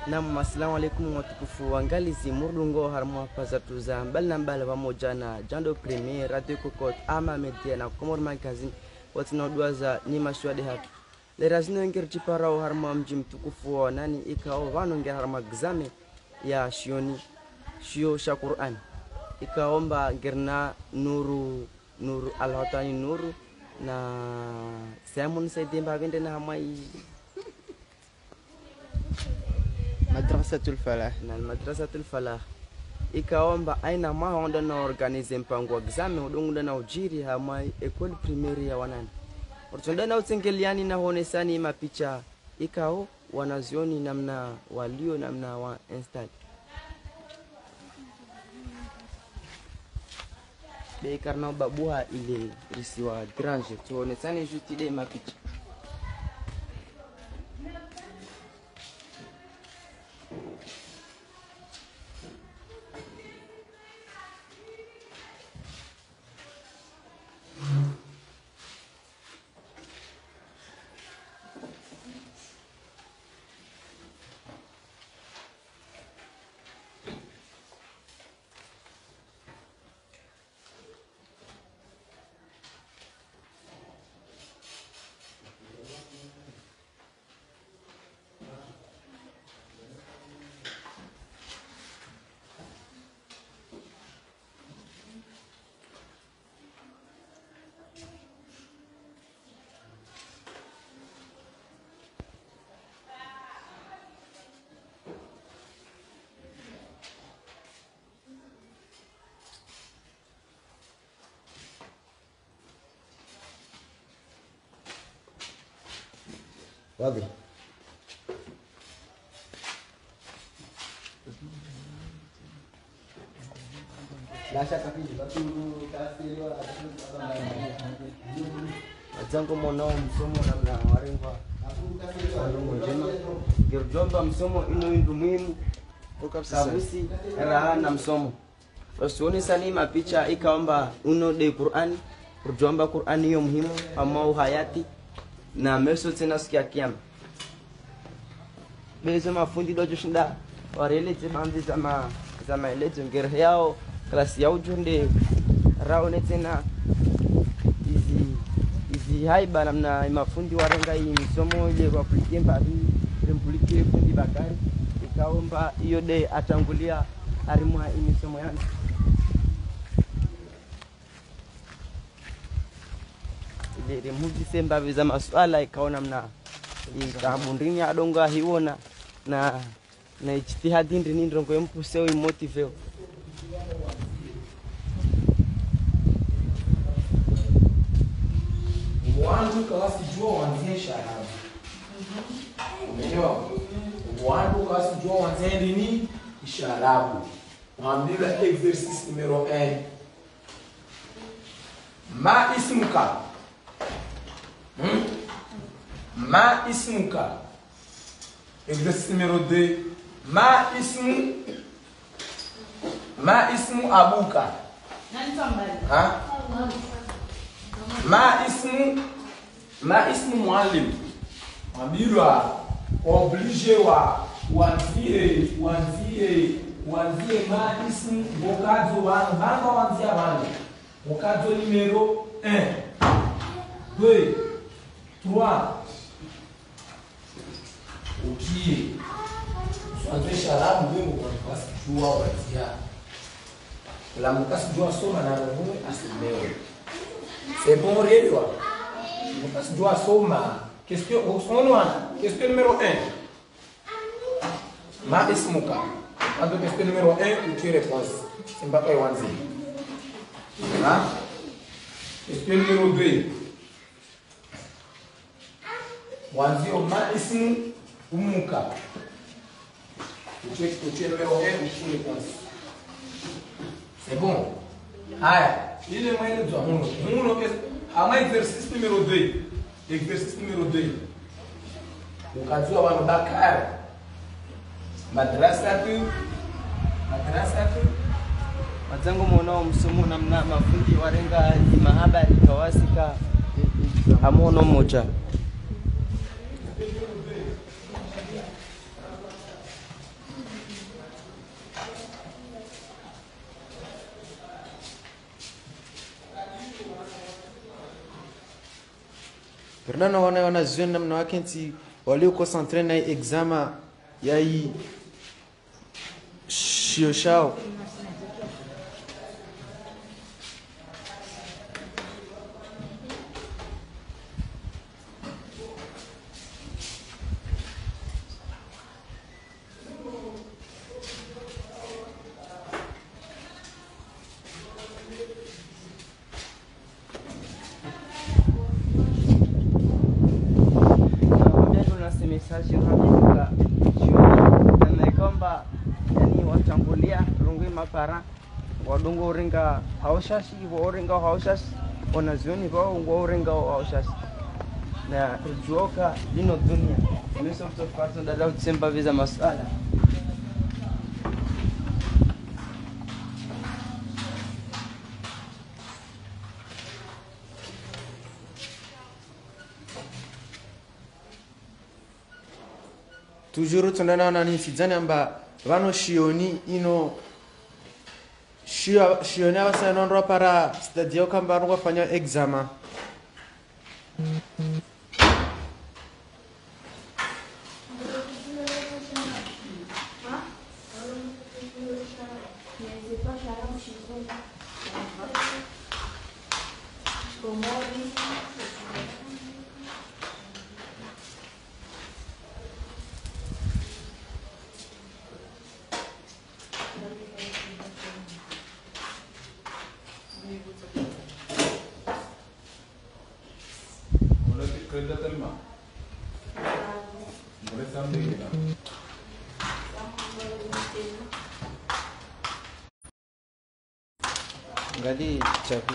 Naam, assalamu alaikum watukufu wangalizi murdungo harmwa pazatu za mbali na mbali pamoja na Jando Premier Radio Kokot ama media na Komor Magazine watinaodua za ni mashwade hatu lerazino ngir chiparao harmwa mji mtukufu wa nani ikao vano ngir harma gzame ya shio sha Qur'an ikaomba ngirna nuru alhatani nuru na Simon Saidemba vende na hamai Madrasatul Falah. Na Madrasatul Falah ikaomba aina mahonda na organize mpango wa examen udongo na ujiri hamai école primaire ya wanani ortonda na utengeliani na honesani mapicha ikao wanazioni namna walio namna wa install be karna babuha ile risiwa grange tuonesani jutide mapicha واضح. لا شك فيه تأثير ولا Wazangu mwanao msomo namna warenga girjomba msomo ino ndio muhimu kabusi raha na msomo wasione sani mapicha ikaomba uno de Qur'an kurjomba Qur'an hiyo muhimu ama hayati na meso tena sikia kiam bezo mafundi dojo shinda warele tsamandi zama ile zongere yao klasi yao junde raone tena izi haiba namna mafundi warenga hii misomo ile kwa kulikemba remplike fundi bakari ikaomba hiyo de atangulia arimwa hii misomo yangu ile muji semba biza maswala ikaona mna ikamundini adonga hiona na ijtihadi ndini ndongo yempuseo imotiveo wandu kawasijua wanzie sharabu umeelewa wandu kawasijua wanzie nini sharabu mwambila exercice numero 1 ma ismuka ma ismuka exercice numero 2 ma ismu abuka ha ma ismu muallim ambilwa oblige wa wanzie ma ismu vocazo vanga wanzia vanga vocazo numero 1 2 3 ukie swanze sharabu wewe kwa jua wanzia la mukasi jua soma na roho asimewe. C'est bon, réellement. Parce que dois soma. Question numéro 1. Ma ismuka. Quand question numéro 1, tu réponds. C'est pas quoi wanzi. Hein? Question numéro 2. Wanzi o ma ismu umuka. Tu numéro 1, tu réponds. C'est bon. Aya. Il est moyen de dire un exercice numéro 2. Exercice numéro 2. Ukajua wanabakara. Madrasatu. wazangu mwanao msomo namna mafundi warenga mahabari kawasika amono moja Nana wana zone namna wake nti walio concentré na examen ya hii shio shao. message hakika na kwamba yani wachambulia rungi mapara wadungo ringa haushashi woringa haushashi wanazioni kwa ngoringa haushashi na juoka dino dunia mimi mtofato dada utsemba viza masala toujours tunana nani sidhani amba vano shioni ino shioni abasa nondro para stadio kamba ngo fanya examen Gali chapi.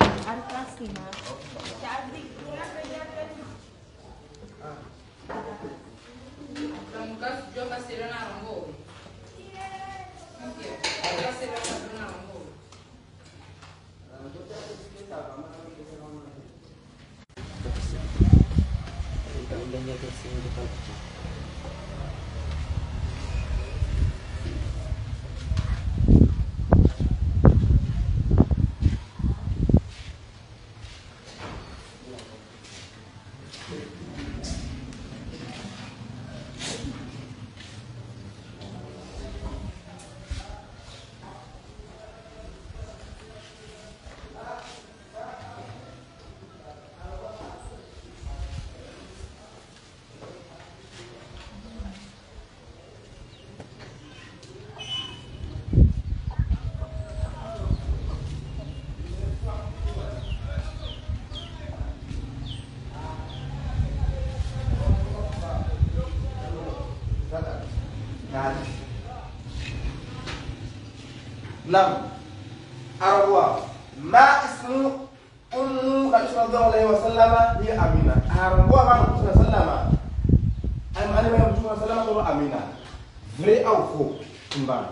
نعم أروى ما اسم أم رسول الله عليه وسلم هي أمينة أروى ما رسول الله صلى الله عليه وسلم أنا ما رسول الله صلى الله عليه وسلم أمينة vrai أو faux إمبارح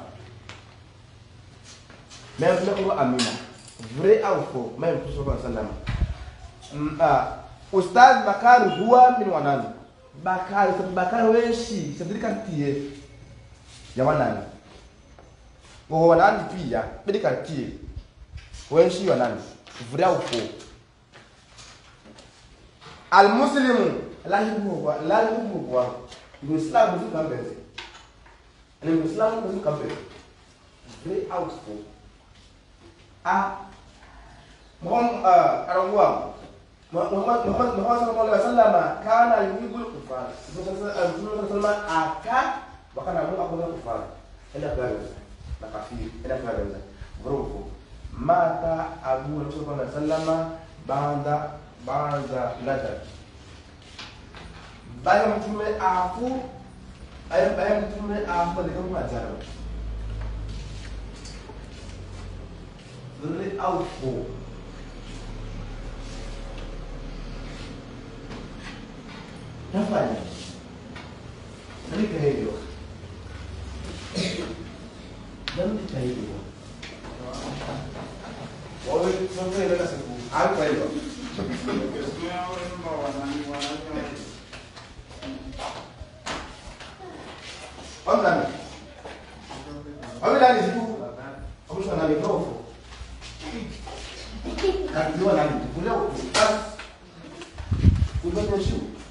ما رسول الله أمينة vrai أو faux ما رسول الله صلى الله عليه وسلم أستاذ بكار هو من ونان بكار ويشي سبدي كتير يا ونان wanani pia bidi katie wenshi wanani vrai ou faux al muslimu la yubu wa l'islam du kambeze l'islam du kambeze vrai ou faux arawa Muhammad sallallahu alaihi wasallam kana yuhibul kufar sallallahu aka wakana Mungu akuna kufar ila gani makafiri ila kadha vurufu mata Abu Rasulullah sallama baada ladha baada mtume afu baada mtume afu ndio majara dhuri au fu nafanya nini hiyo dan dikaitkan. Oh, sampai ada kasih apa itu? Om dan itu, om sudah nani prof. Kan dua nani, punya pas, punya musuh.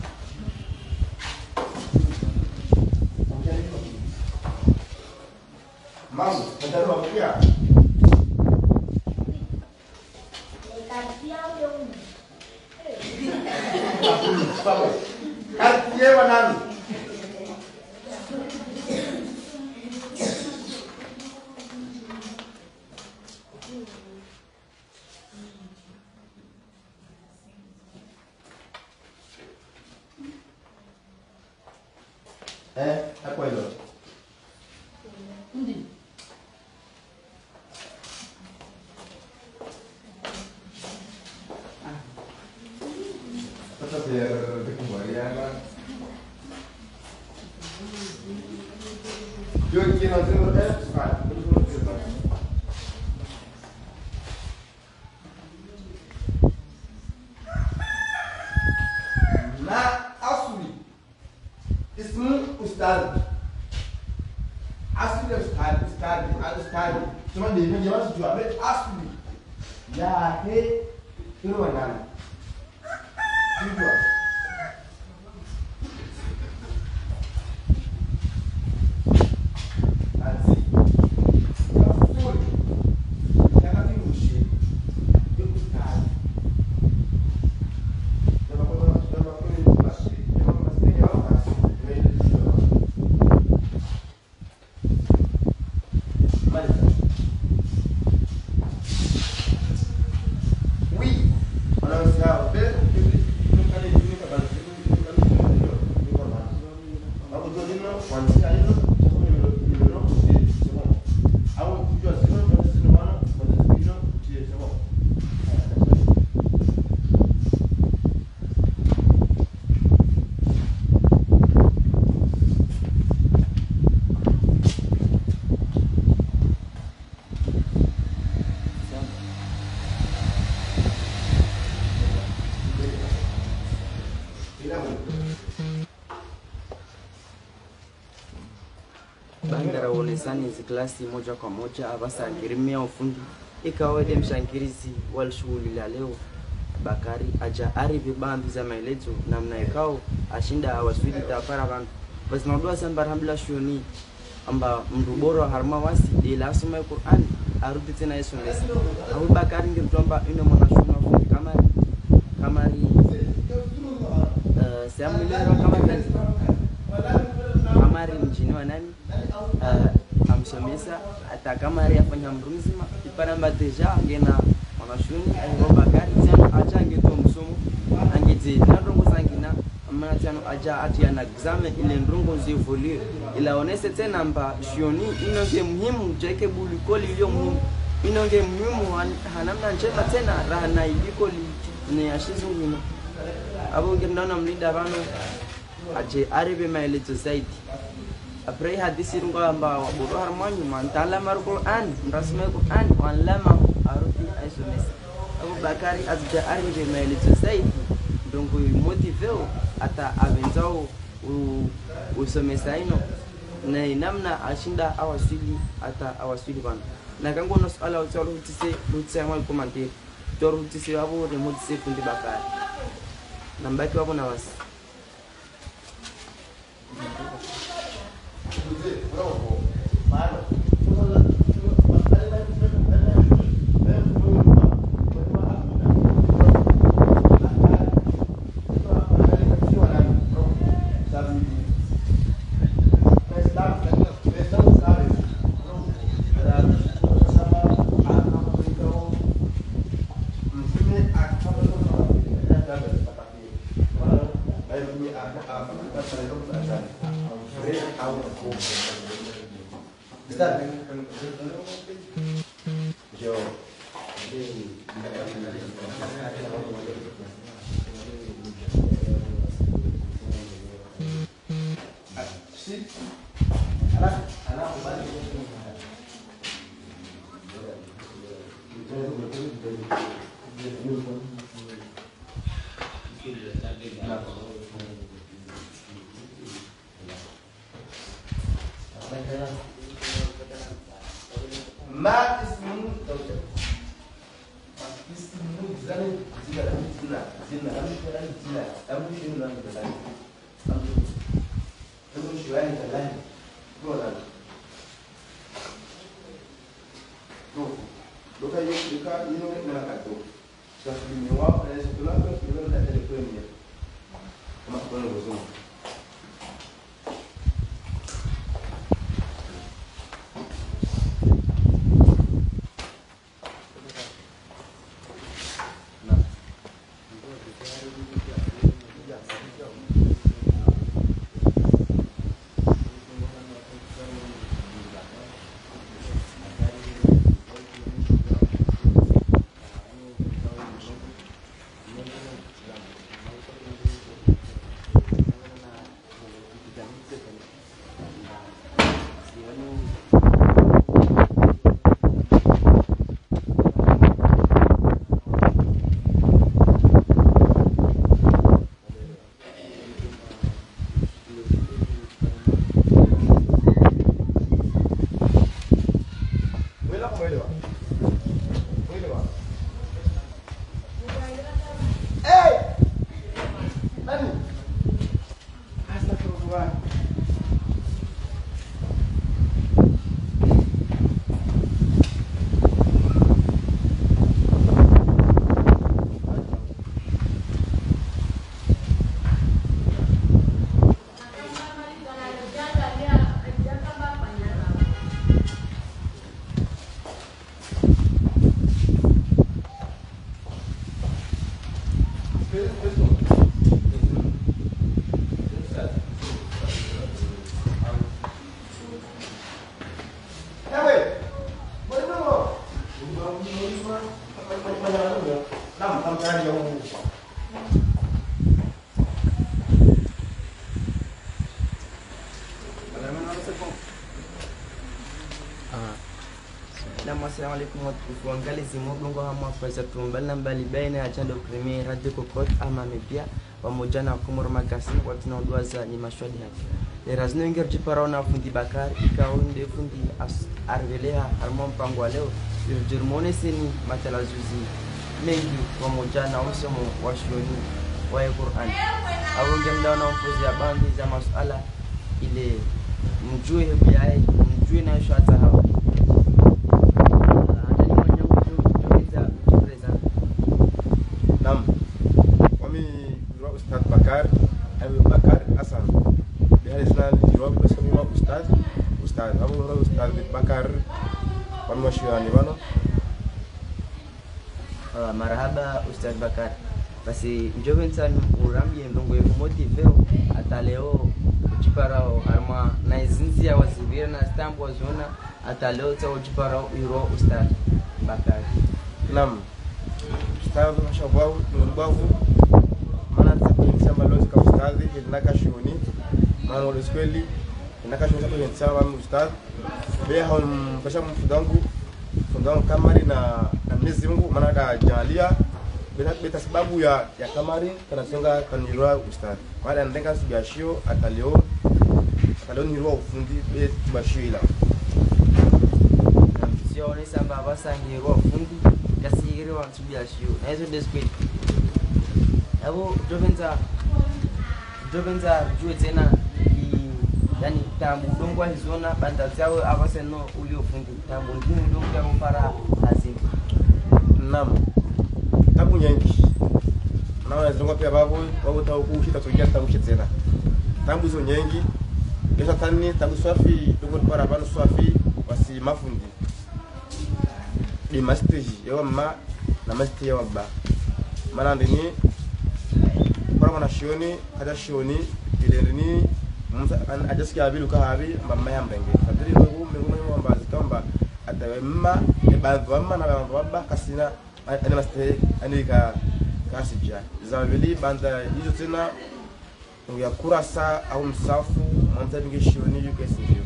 Mamu, ndio wakuja. Kati wa nani? Hapo hilo. Ndi. Tetap biar kembalian. Yo kira kira sekarang. Na asli ismu ustaz. Asli ustaz. Cuma dia menjelaskan juga asli. Ya ke keruanan. Juga. Asli. Kafur. Jangan diusir. Dia ustaz. Bandara wonesani hizi klasi moja kwa moja abasa ngirimia ufundi ikawede mshangirizi wal shughuli la leo Bakari aja ari vibambi za maelezo namna ikao ashinda awaswidi tafara bantu basi naudua samba alhamdulillah shuni amba mndu bora harma wasi ila asoma Qur'an arudi tena Yesu nesi Abu Bakari ngimtomba ino mwana shuna ufundi kamari siamulero kamari mjini wa nani amsomesa hata kamari afanya mruzima iparamba deja ngena mwanashuni Abu Bakari tena acha ngeto msomo angeti ndongo zangina amana tena aja atiana examen ile ndongo zivolue ila onese tena mba shioni inonge muhimu jeke bulikoli iliyo muhimu inonge muhimu hanamna njema tena rahana ilikoli ne ashizungino abo ngendana mlinda bano aje arebe maelezo zaidi apre hadisi rungo amba waburu harmanyu mantala mar Qur'an rasmi Qur'an walama aruti aisomes Abu Bakari azja arebe maelezo zaidi ndongo motiveo ata avenzao usomesa ino na namna ashinda awasili ata awasili bana na kango no swala utalo utise mal komante toru utise abo remote safe ndi Bakari nambaki wapo na wasi ما اسمه توجه اسمه زين زين أمشي من الزين أمشي شوية كلام قول Nunca y no me la cató. O sea, mi mamá en ese plan, primero la telefonía. Más con los dos. Assalamualaikum watukufu waangalizi mudungo hamwa faiza tumbali mbali baina ya Jando Premier Radio Kokot ama media pamoja na Komoro Magazine kwa tunaondoza ni mashwadi hapa. Lerazno ingerji parona fundi Bakar ikaunde fundi arvelea harmon pangwa leo jirmone seni matalazuzi mengi pamoja na usomo wa shoni wa Qur'an. Awonge mdaona mfuzi ya bandi za masuala ile mjue biaye mjue na shwata hapo. Ustaz Bakar, Abu Bakar Hasan. Dia Islam jawab bersama Ustaz Abu Ustaz Bakar. Kami mashiani bana. Marhaba Ustaz Bakar. Basi njoven sana urambie ndongo yetu motiveo hata leo ujiparao harma na izinzi ya wazivira na stamp wazona hata leo ta ujiparao iro Ustaz Bakar. Naam. Ustaz mashallah ndugu sama lozi ka ustadhi inaka shuni mama uliskweli inaka shuni sababu nisema mama ustadhi bea hon pasha mfundangu kamari na Mwenyezi Mungu maana da jalia beta sababu ya kamari kana songa kanirwa ustadhi baada ndenga sibashio ataleo nirwa ufundi be bashio ila sio ni samba basa nirwa ufundi kasiri wa sibashio na hizo deskweli abo jovenza jue tena yani tambu dongwa hizona banda zao abaseno uliofundi tambu ndini dongwa mpara hazini. Naam. Tabu nyengi. Naona zongo pia babu ta kushita tuja tabu tena. Tambu zo nyengi. Kesha tani tabu swafi dongo para bana swafi wasi mafundi. Di masteji yawa ma na masteji yawa ba. Mana ndini para mana shioni ada shioni ile ndini an ajaski abilu ka abi mama yambenge kadiri ngo mbazi kamba atawemma ebadwama na baba kasina ana maste anika kasija zaweli banda hizo tena ya kurasa au msafu mwanza bingishioni yuko sivyo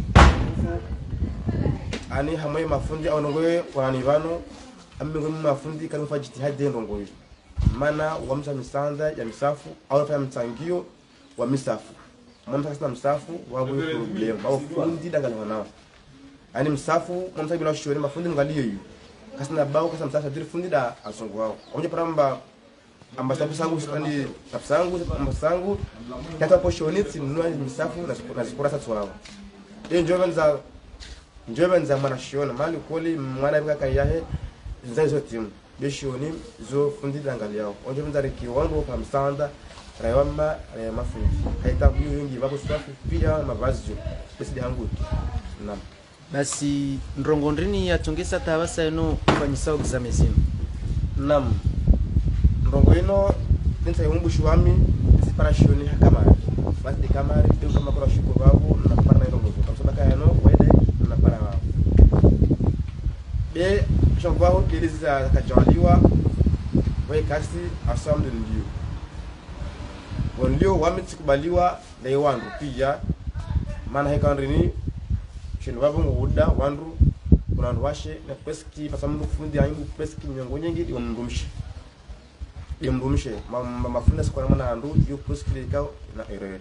ani hamwe mafundi au ngowe wananivano ambe mafundi kama fa jitihadi ndongoyo mana wamsa misanda ya misafu au fa mtangio wa misafu mwanza kasina msafu wago problem au fundi dangana nao ani msafu mwanza bila shoni mafundi ngaliyo yu kasina bao kasina msafu diri fundi da asongo wao onje paramba ambasabu sangu sipandi ambasangu kata po shoni tinunua msafu na zikura tatu wao njovenza mwana shiona mali koli mwana bika kayahe nzazo timu beshoni zo fundi dangaliao onje mzariki wangu kwa msanda rayama mafundi haita biyo wengi babo swafi pia mavazi basi hangu na basi ndrongondrini yatongesa tabasa eno kufanyisa examezini nam ndongo ino nita yumbushi wami separationi hakamari basi kamari ndio kama kwa shuko babu na para na ndongo kwa sababu kayano wede na para wao be shangwao diliza kajaliwa wewe kasi asamde ndio ndio wametikubaliwa na wandu pia maana hekandrini shino babu nguda wandu kuna washe na peski pasamu fundi aingu peski nyongo nyingi ndio mrumshe mafunda sikwana mana andu yo peski likao na erere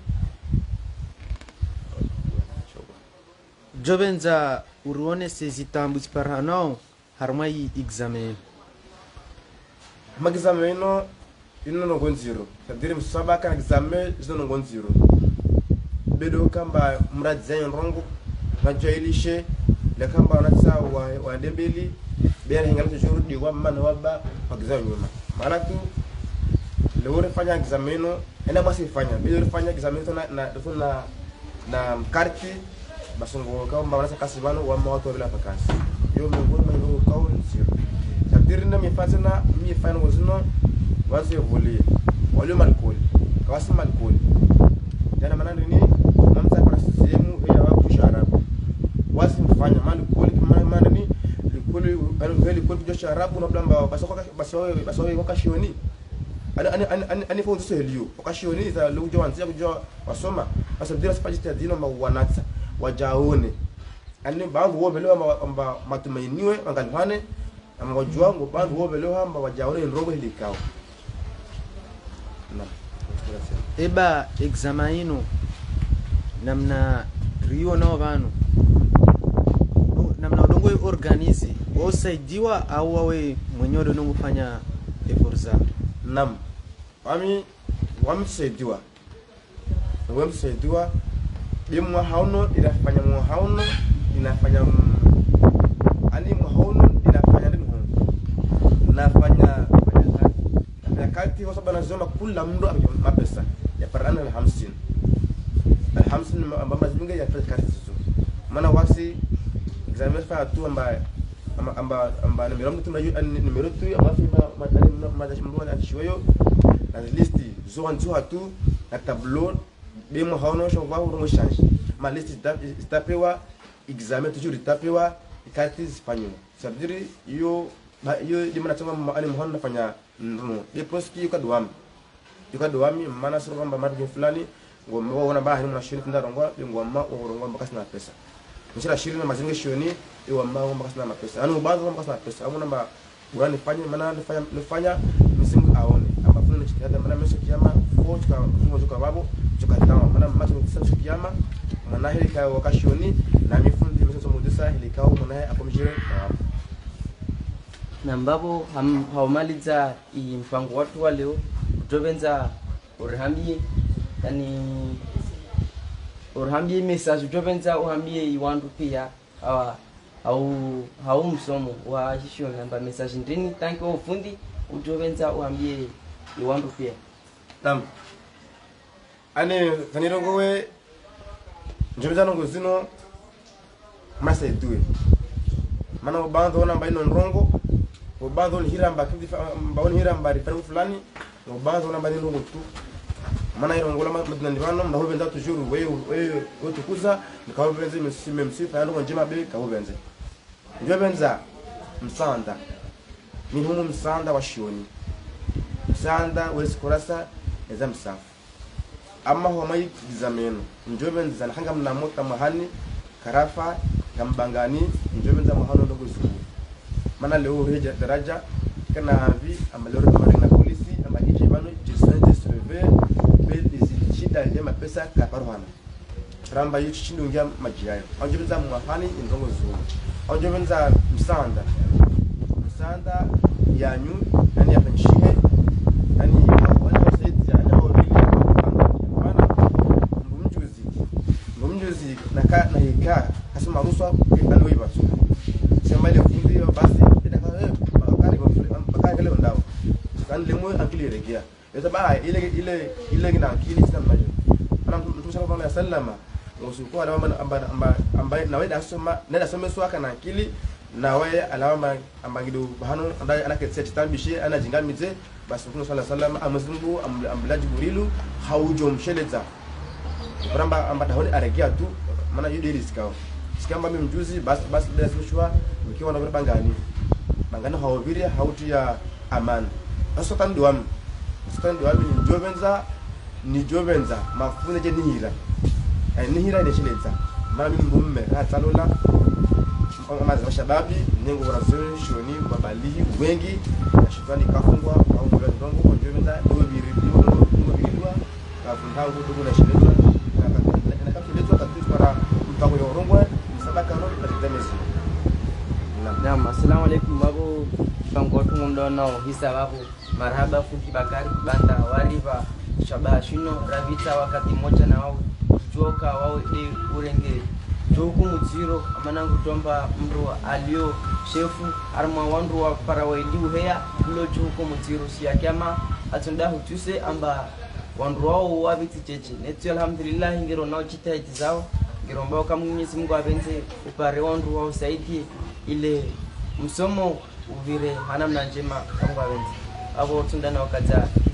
jobenza uruone sezitambu parano harmai examen magizameno ino no gonziro kadiri msabaka na examen zino no gonziro bedo kamba mradzen rongo na jailishe le kamba wanatsa wa dembeli bera hingala tujuru diwa mana waba magizao nyuma maana tu leo fanya exameno ena basi fanya bedo fanya exameno na karti basungo kamba wanatsa kasibano wa mawatu bila pakasi yo mungu mungu kaun zero kadiri na mifazana wazino wazi voli wale malkoli kawasi malkoli yana maana nini namza kwa sehemu ya wapo sharabu wazi mfanya malkoli kama maana nini likoli aliveli kwa kujua sharabu na blamba basowe wakashioni ani fo ndio helio wakashioni za lujo anzia kujua wasoma basi bila spajiti ya dino mawanatsa wajaone ani bangu wo belewa amba matumainiwe angalihane amwajua ngo bangu wo belewa amba wajaone nrogo hilikao na eba examen namna rio na vano namna udongo organize osaidiwa au wawe mwenyewe ndio kufanya effort za nam wamsaidiwa bimwa hauno inafanya mwa hauno inafanya ani mwa hauno inafanya ndimo nafanya kati kwa sababu nazoma kila mtu mapesa ya parana na 50 amba mazinga ya pesa kati hizo maana wasi examen fa tu amba numero mtu numero tu ama atishiyo na listi zo antu hatu na tableau bemo haono shova uro change ma listi tapewa examen toujours tapewa kati espagnol ça veut dire yo dimana tama ani mhona nafanya no de proski yuka doami maana sura kwamba margin fulani ngomba waona bahi na shiri tunda rongwa ngomba ngomba mbakasi na pesa mshira shiri na mazinga shioni iwa mbao mbakasi na pesa anu baadhi mbakasi na pesa au namba burani fanya maana nifanya msingu aone ama funa chikada maana mesho kiyama forge ka ngozo babo chukatama maana macho kusema kiyama maana hili ka wakashioni na mifundi mesho mudisa hili ka maana hapo mjire na mbapo haumaliza mpango watu wa leo utovenza urhambie message utovenza uhambie iwandu pia au msomo wa hisho namba message ndini tanki wa ufundi utovenza uhambie iwandu pia tam ane tanirongo we njomeza nongo zino masa etue mana ubando namba ino nrongo ubando hiramba kidifa mbaoni hiramba rifani fulani ubando namba ino tu mana irongola madina ndivano mbaho benda toujours wewe tukuza nikawo benze msi fa yango njema be kawo benze ndio benza msanda ni humu msanda wa shioni msanda wesi kurasa eza msafu amma ho mai exameno ndio benza hanga mnamota mahani karafa gambangani ndio benza mahano ndogo zuru mana leo reja daraja kana vi amaloro na polisi ambaje bano jisante surveiller be shida ya mapesa ka parwana ramba yichi chindungia majiayo anje benza mahani ndongo zuru anje benza msanda yanyu nani yafanshike nani wana saidi ya nao vile bana mumjuzi na hika asema ruswa kwa ndio hivyo sema ile fundi basi bila kare mbaya kale ndao kan lemo akili regia yote ba ile na akili sina majo ana mtume sallallahu alaihi wasallam usiku alama ambaye na wewe asoma nenda some swaka na akili na wewe alama ambagido bahano ndai anaketse tambishe ana jingamize basi mtume sallallahu alaihi wasallam amazungu ambla jibrilu haujo msheleza bramba ambata honi aregia tu maana yudi riskao sikamba mimi mjuzi basi bila sishwa mkiwa na bangani hawaviri hauti ya amani aso tanduam ni jovenza mafune je nihira ile shilenza maana mimi mume hatalola amazi mashababi nengo wanazuri shoni babalihi wengi na shetani kafungwa au ndongo kwa jovenza ndio viridwa kafundangu ndugu na shilenza na kafiletwa tatizo para mtago yorongwa msadaka no na demezi. Naam, assalamu alaikum babu pangotu mundo nao hisa babu marhaba fuki bakari banda wariva shabaha shino ravita wakati moja na wao joka wao de urenge joku muziro amanangu tomba mro alio shefu arma wandu wa parawaidi uheya lo joku muziro siakama atunda hutuse amba wandu wao wabiti cheche netu alhamdulillah ngiro nao chitaiti zao ngiro mbao kama Mwenyezi Mungu abenze upare wandu wao saidi ile msomo uvire hanamna njema kama wenzi abo tunda na wakaza